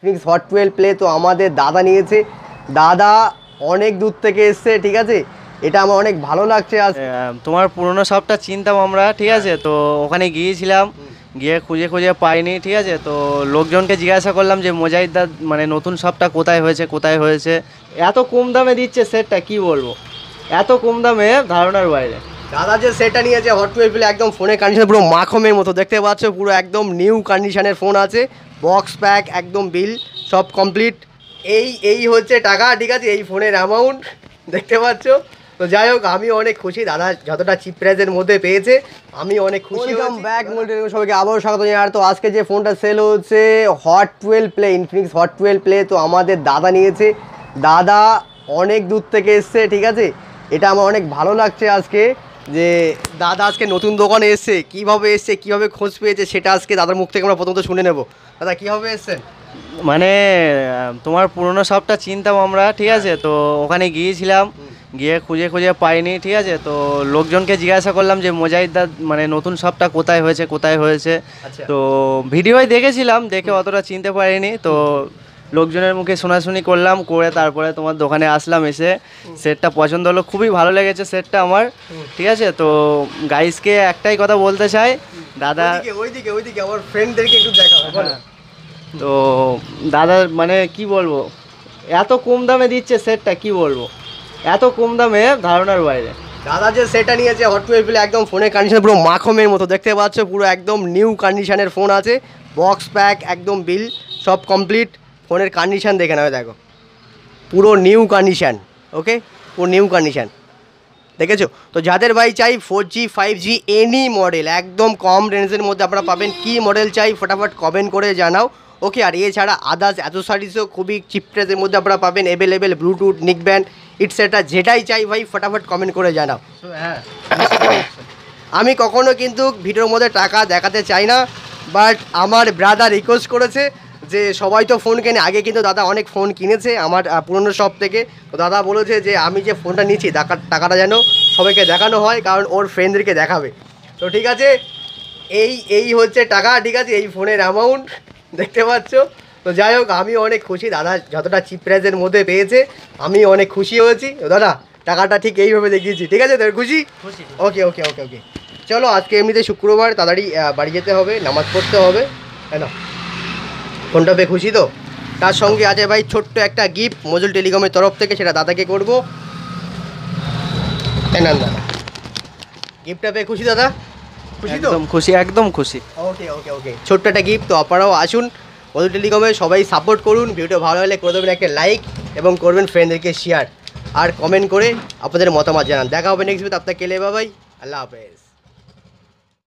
Infinix hot 12 play তো আমাদের দাদা নিয়েছে। দাদা অনেক দূর থেকে এসছে, ঠিক আছে, এটা আমার অনেক ভালো লাগছে। আজ তোমার পুরনো শপটা চিনতাম আমরা, ঠিক আছে, তো ওখানে গিয়েছিলাম, গিয়ে খুঁজে খুঁজে পাইনি, ঠিক আছে, তো লোকজনকে জিজ্ঞাসা করলাম যে মোজাহিদদার মানে নতুন শপটা কোথায় হয়েছে। এত কম দামে দিচ্ছে সেটটা, কি বলবো, এত কম দামে ধারণার বাইরে। দাদা যে সেটটা নিয়েছে হট 12 প্লে একদম ফোনের কন্ডিশন পুরো মাখমের মতো, দেখতে পাচ্ছ, পুরো একদম নিউ কন্ডিশনের ফোন আছে, বক্স প্যাক একদম বিল সব কমপ্লিট। এই হচ্ছে টাকা, ঠিক আছে, এই ফোনের অ্যামাউন্ট দেখতে পাচ্ছ। তো যাই হোক, আমি অনেক খুশি দাদা যতটা চিপ প্রাইসের মধ্যে পেয়েছে, আমি অনেক খুশি। ওয়েলকাম ব্যাক সবাইকে আবারও স্বাগত জানাই। আর তো আজকে যে ফোনটা সেল হচ্ছে hot 12 play, Infinix hot 12 play তো আমাদের দাদা নিয়েছে। দাদা অনেক দূর থেকে এসছে, ঠিক আছে, এটা আমার অনেক ভালো লাগছে আজকে যে দাদা আজকে নতুন দোকানে এসছে। কীভাবে খোঁজ পেয়েছে সেটা আজকে দাদার মুখ থেকে আমরা প্রথমত শুনে নেব। দাদা কীভাবে এসছেন? মানে তোমার পুরনো শপটা চিনতাম আমরা, ঠিক আছে, তো ওখানে গিয়েছিলাম, গিয়ে খুঁজে খুঁজে পাইনি, ঠিক আছে, তো লোকজনকে জিজ্ঞাসা করলাম যে মোজাহিদদার মানে নতুন শপটা কোথায় হয়েছে। আচ্ছা। তো ভিডিওয় দেখেছিলাম, দেখে অতটা চিনতে পারিনি, তো লোকজনের মুখে শোনাশুনি করলাম, করে তারপরে তোমার দোকানে আসলাম, এসে সেটটা পছন্দ হলো, খুবই ভালো লেগেছে সেটটা আমার, ঠিক আছে। তো গাইসকে একটাই কথা বলতে চাই, দাদা ওইদিকে আমার ফ্রেন্ডদেরকে একটু দেখাবো। তো দাদা মানে কি বলবো, এত কম দামে দিচ্ছে সেটটা, কি বলবো, এত কম দামে ধারণার বাইরে। দাদা যে সেটটা নিয়েছে হট 12 প্লে একদম ফোনের কন্ডিশন পুরো মাখমের মতো, দেখতে পাচ্ছ, পুরো একদম নিউ কন্ডিশনের ফোন আছে, বক্স প্যাক একদম বিল সব কমপ্লিট। ফোনের কন্ডিশন দেখে নাও, দেখো পুরো নিউ কন্ডিশন, ওকে, পুরো নিউ কন্ডিশন দেখেছো। তো যাদের ভাই চাই 4G 5G এনি মডেল একদম কম রেঞ্জের মধ্যে আপনারা পাবেন, কি মডেল চাই ফটাফট কমেন্ট করে জানাও, ওকে। আর এছাড়া আদার্স অ্যাক্সেসরিজও খুবই চিপ প্রাইসের মধ্যে আপনারা পাবেন অ্যাভেলেবেল, ব্লুটুথ, নিকব্যান্ড, ইটসেট্রা, যেটাই চাই ভাই ফটাফট কমেন্ট করে জানাও। হ্যাঁ, আমি কখনো কিন্তু ভিডিওর মধ্যে টাকা দেখাতে চাই না, বাট আমার ব্রাদার রিকোয়েস্ট করেছে যে সবাই তো ফোন কেনে, আগে কিন্তু দাদা অনেক ফোন কিনেছে আমার পুরনো শপ থেকে। তো দাদা বলেছে যে আমি যে ফোনটা নিচ্ছি টাকাটা যেন সবাইকে দেখানো হয়, কারণ ওর ফ্রেন্ডদেরকে দেখাবে। তো ঠিক আছে, এই হচ্ছে টাকা, ঠিক আছে, এই ফোনের অ্যামাউন্ট দেখতে পাচ্ছ। তো যাই হোক, আমি অনেক খুশি দাদা যতটা চিপ প্রাইসের মধ্যে পেয়েছে, আমি অনেক খুশি হয়েছি। তো দাদা টাকাটা ঠিক এইভাবে দেখিয়েছি, ঠিক আছে, তোর খুশি? ওকে। চলো, আজকে এমনিতে শুক্রবার, তাড়াতাড়ি বাড়ি যেতে হবে, নামাজ পড়তে হবে, তাই না? ফোনটা পেয়ে খুশি তো? তার সঙ্গে আছে ভাই ছোট্ট একটা গিফট মজুল টেলিকমের তরফ থেকে, সেটা দাদাকে করবো। না দাদা, গিফটটা পেয়ে খুশি দাদা? খুশি তো? একদম খুশি। ওকে, ছোট্ট একটা গিফট। তো আপনারাও আসুন মজুল টেলিকমে, সবাই সাপোর্ট করুন। ভিডিও ভালো হলে করে দেবেন একটা লাইক এবং করবেন ফ্রেন্ডদেরকে শেয়ার, আর কমেন্ট করে আপনাদের মতামত জানান। দেখা হবে নেক্সট ভিডিওতে, আপনার কেলে বাবাই, আল্লাহ হাফেজ।